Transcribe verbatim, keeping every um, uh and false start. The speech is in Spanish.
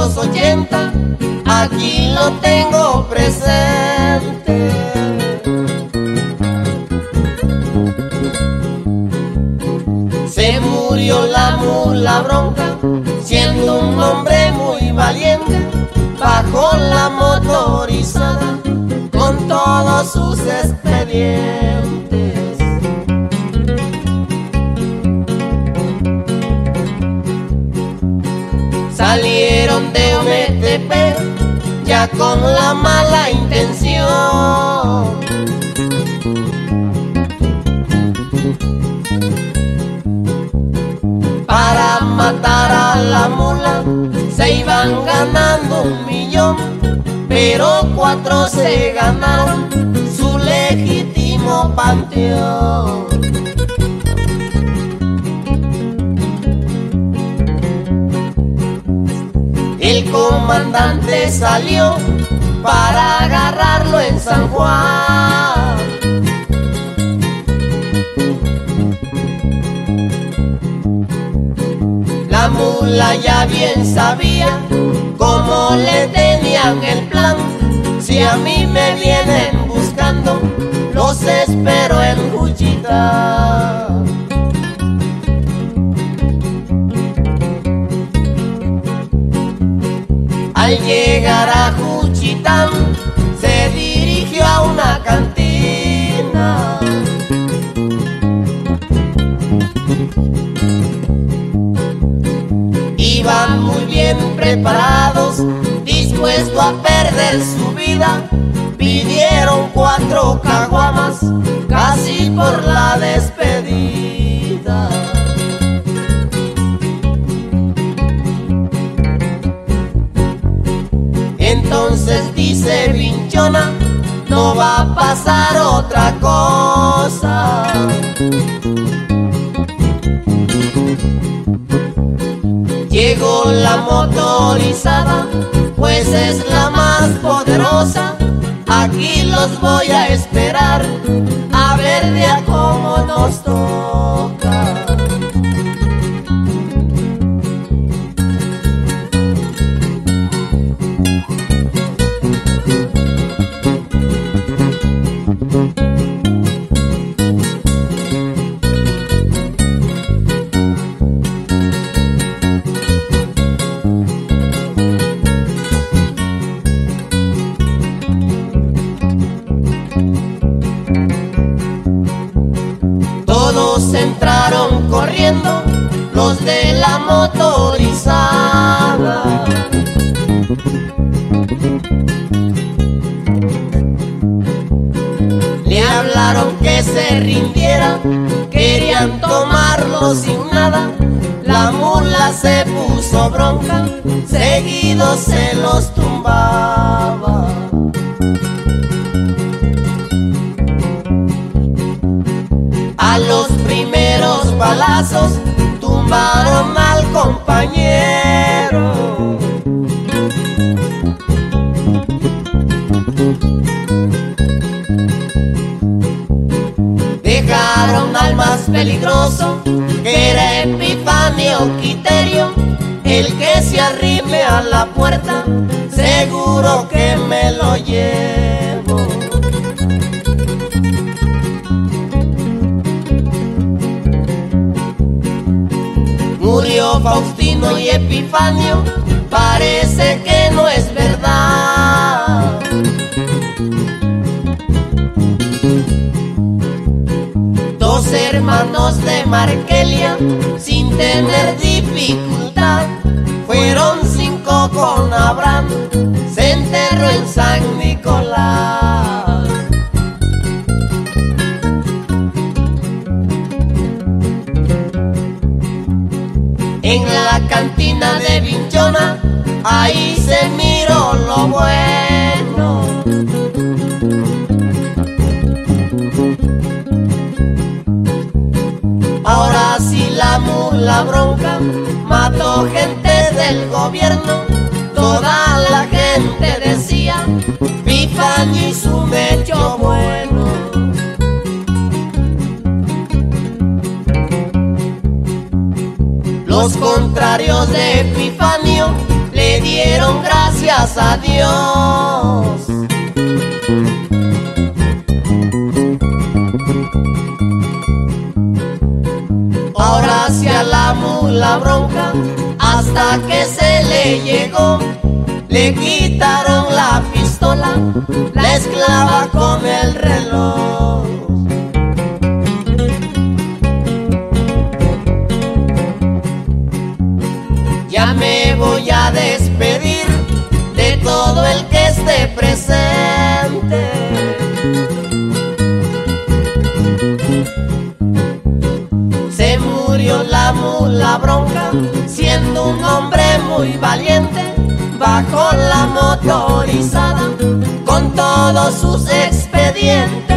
novecientos ochenta, aquí lo tengo presente. Se murió la mula bronca, siendo un hombre muy valiente, bajo la motorizada con todos sus expedientes. Salieron de Ometepec ya con la mala intención. Para matar a la mula se iban ganando un millón, pero cuatro se ganaron su legítimo panteón. El comandante salió para agarrarlo en San Juan. La mula ya bien sabía cómo le tenían el plan. Si a mí me vienen buscando, los espero en Juchitán. Al llegar a Juchitán, se dirigió a una cantina. Iban muy bien preparados, dispuestos a perder su vida. Pidieron cuatro caguamas, casi por la despedida. Entonces dice Vinchona, no va a pasar otra cosa. Llegó la motorizada, pues es la más poderosa. Aquí los voy a esperar, a ver de a cómo nos toca. Todos entraron corriendo, los de la motorizada. Le hablaron que se rindiera, querían tomarlo sin nada. La mula se puso bronca, seguido se los tumbaba. A los primeros balazos tumbaron al compañero. Dejaron al más peligroso, que era Epifanio Quiterio. El que se arrime a la puerta, seguro que me lo llevo. Murió Faustino y Epifanio, parece que no es verdad. Dos hermanos de Markelia, sin tener dificultad, fueron cinco con Abraham, se enterró en San Nicolás. En la cantina de Vinchona, ahí se miró lo bueno. Ahora sí la mula bronca mató gente del gobierno. Toda la gente decía, Epifanio y su mecho bueno. Los contrarios de Epifanio le dieron gracias a Dios. Ahora sí a la mula bronca, hasta que se le llegó, le quitaron la pistola, la esclava con el reloj. Ya me voy a despedir de todo el que esté presente. Se murió la mula bronca, siendo un hombre muy valiente, bajo la motorizada, con todos sus expedientes.